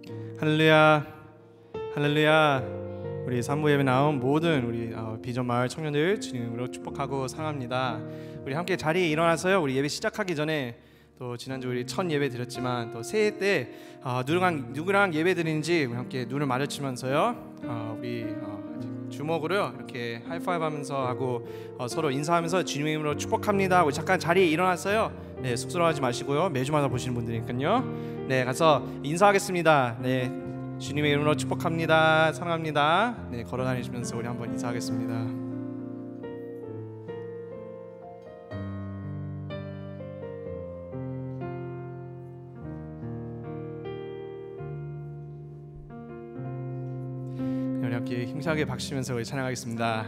할렐루야, 할렐루야. 우리 산부 예배 나온 모든 우리 비전 마을 청년들 주님으로 축복하고 사랑합니다. 우리 함께 자리에 일어나서요. 우리 예배 시작하기 전에 또 지난주 우리 첫 예배 드렸지만 또 새해 때 누구랑 예배 드리는지 우리 함께 눈을 마주치면서요. 우리 주먹으로요 이렇게 하이파이브하면서 하고 서로 인사하면서 주님의 이름으로 축복합니다. 우리 잠깐 자리에 일어났어요. 네, 쑥스러워하지 마시고요. 매주마다 보시는 분들이니까요. 네, 가서 인사하겠습니다. 네, 주님의 이름으로 축복합니다. 사랑합니다. 네, 걸어다니시면서 우리 한번 인사하겠습니다. 우리 함께 힘차게 박수치면서 우리 찬양하겠습니다.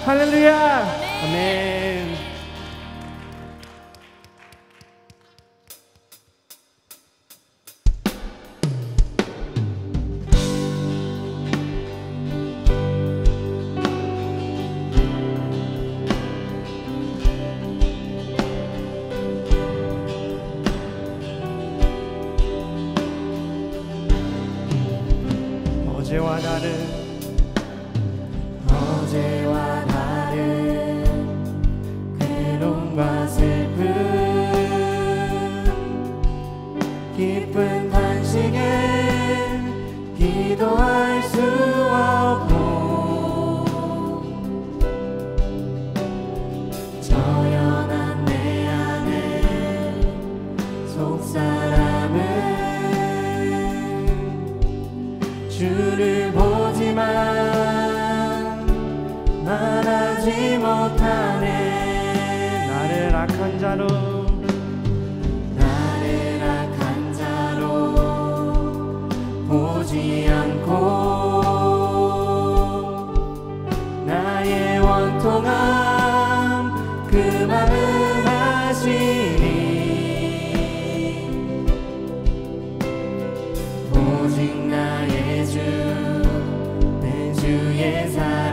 할렐루야. 아멘. 어제와 다른 괴로움과 슬픔 기쁜 탄식에 기도할 수 없고 저연한 내 안에 속사람은 주를 보지만 말하지 못하네. 나를 악한 자로 보지 않고 나의 원통함 그 마음 아시니 오직 나의 주 내 주의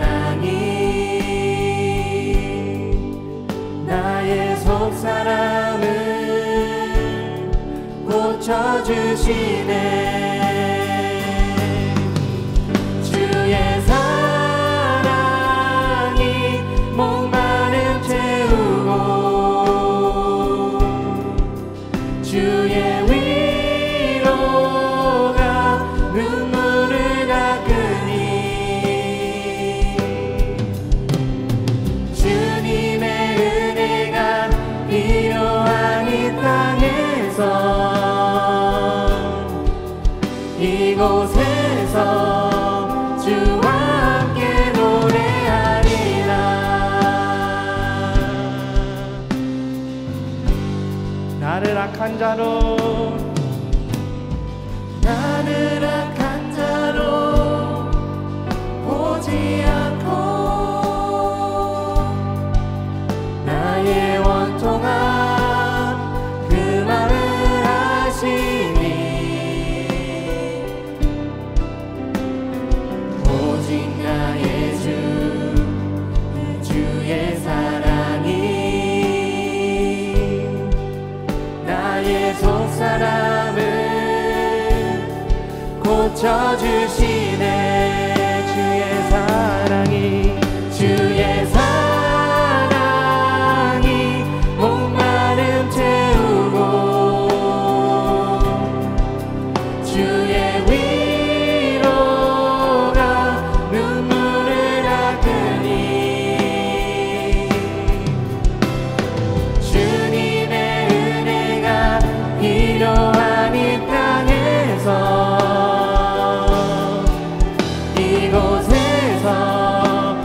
사랑이 나의 속사람을 고쳐주시네. 주의 사랑이 목마름 채우고 주의 위로가 눈물을 닦으니 주님의 은혜가 필요한 이 땅에서 이곳에서 주와 함께 노래하리라. 나를 악한 자로 보지 않고 나의 원통함 그 마음 아시니 오직 나의 주 주의 사랑이 나의 속사람을 고쳐주시네. 주의 사랑이 목마름 채우고 주의 위로가 눈물을 닦으니 주님의 은혜가 필요한 이 땅에서 이곳에서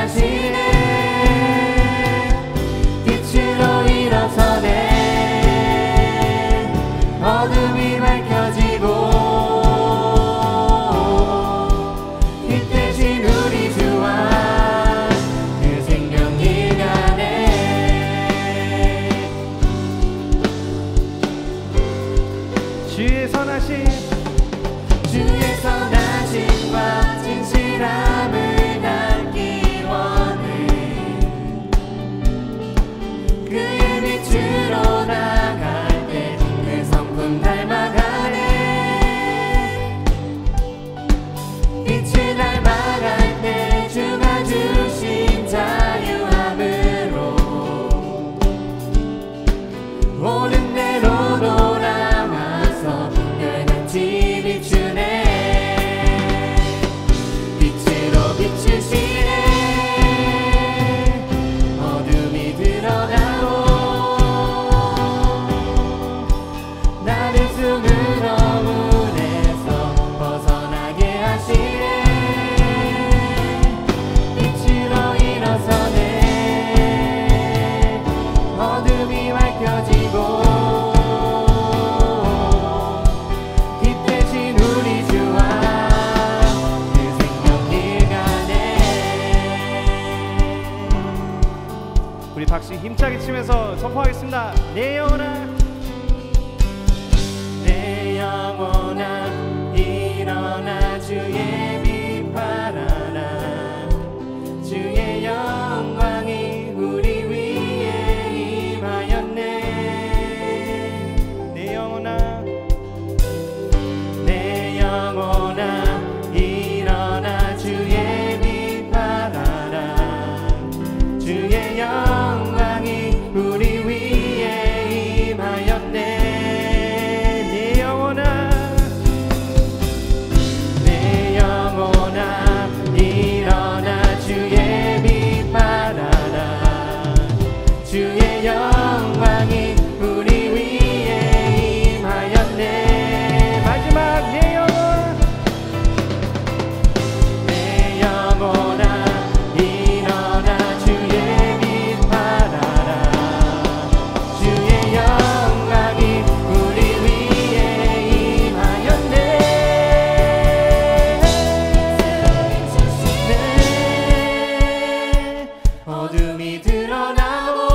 하시네. 빛으로 일어서네. 어둠이 밝혀지고 빛 대신 우리 주와 그 생명 길 가네. 주의 선하신 주의 선하심과 진실함을 담기 원해. 그의 빛으로 나갈 때 그 성품 닮아가네. 빛을 닮아갈 때 주가 주신 자유함으로 옳은 대로 돌아와서 별같이 비추네. 빛으로 비추시네. 어둠이 드러나고 나를 숨은 어둠에서 벗어나게 하시네. 빛으로 일어서네. 어둠이 밝혀지고 빛 대신 우리 주와 그 생명 길 가네. 우리 박수 힘차게 치면서 선포하겠습니다. 내 영혼아 내 영혼아 일어나 주의 빛 발하라. 주의 영광이 우리 위에 임하였네. 내 영혼아 내 영혼아 일어나 주의 빛 발하라. 주의 영광이 우리 위에 임하였네. 내 영혼아 내 영혼아 일어나 주의 빛 발하라. 주의 영광이 우리 위에 임하였네. 마지막 내 영혼 내 영혼아 일어나 주의 빛 발하라. 주의 영광이 우리 위에 임하였네. 어둠이 드러나고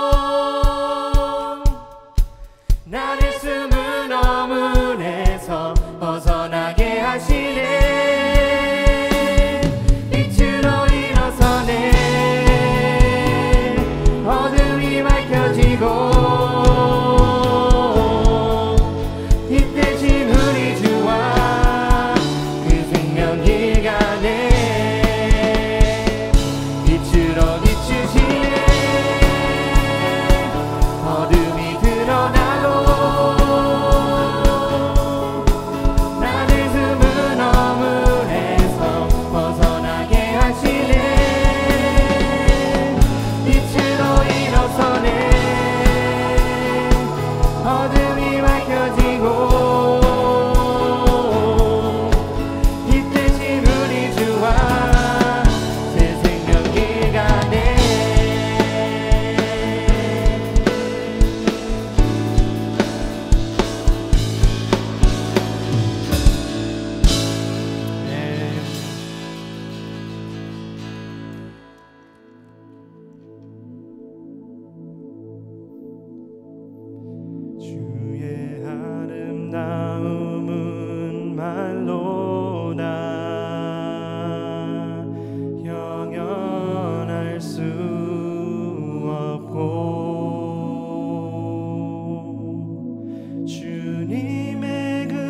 나를 숨은 어둠에서 벗어나게 하시네. 빛으로 일어서네. 어둠이 밝혀지고 빛 대신 우리 주와 그 생명 길 가네. 빛으로 비추시네. 어둠이 드러나고 나를 숨은 어둠에서 벗어나게 하시네. 빛으로 일어서네. 어둠이 밝혀지고 빛 대신 우리 주와 새 생명 길 가네. 주의 아름다움은 말로다 영연할 수 없고 주님의 그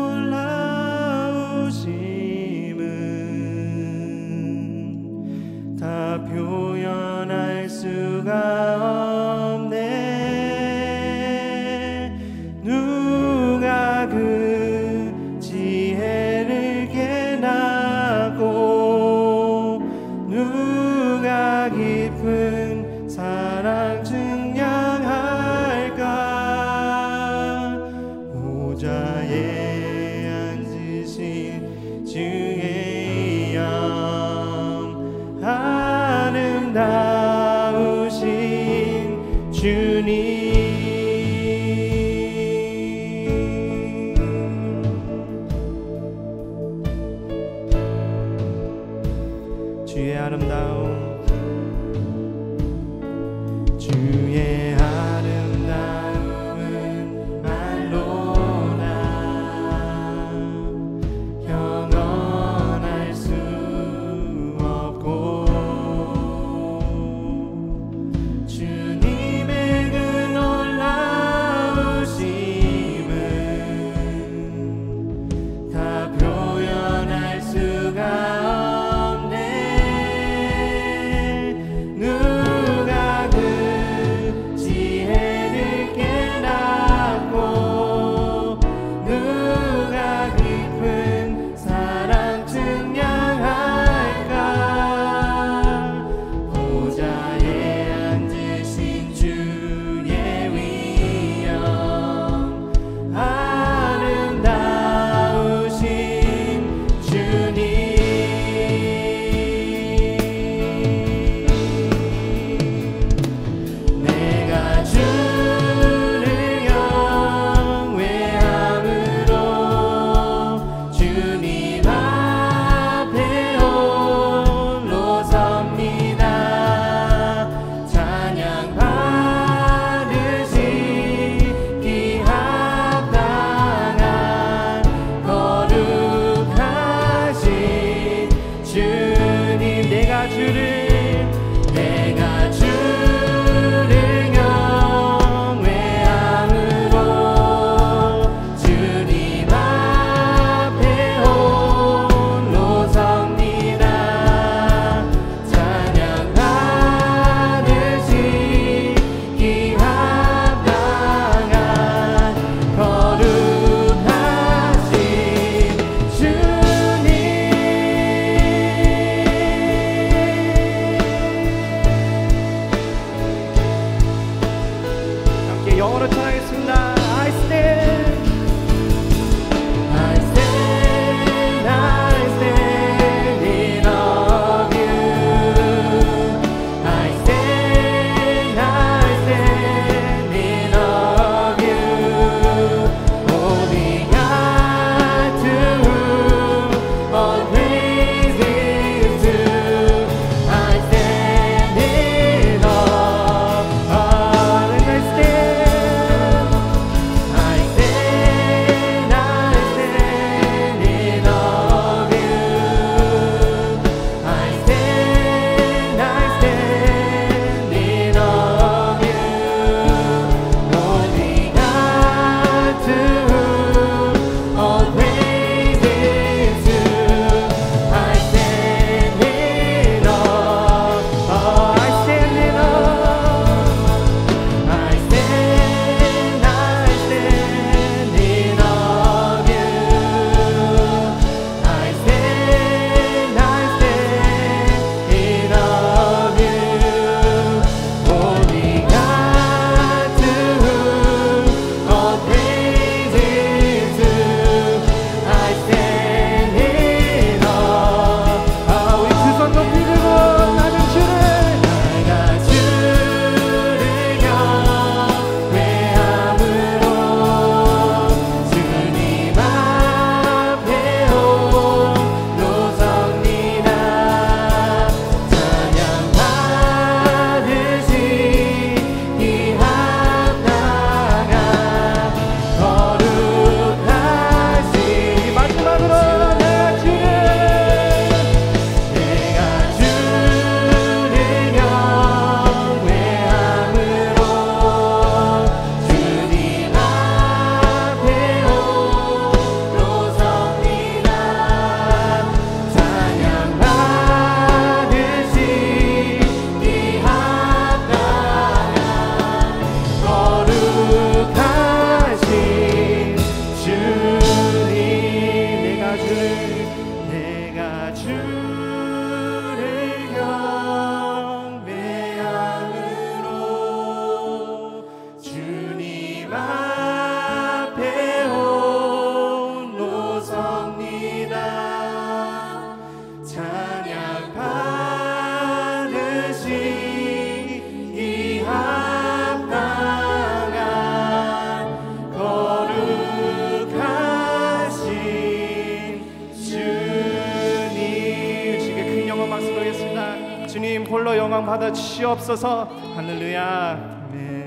놀라우심은 다 표현할 수가 없네. 누가 그 지혜를 깨닫고 누가 깊은 사랑 증량할까. 보좌에 앉으신 주의 영하신 아름다우신 주님, 주의 아름다움, 주의 아름다움은 말로나 형언할 수 없고, 주님의 그 놀라우심은 다 표현할 수가 없네. 박수 드리겠습니다. 주님 홀로 영광 받아 주시옵소서. 할렐루야. 아멘.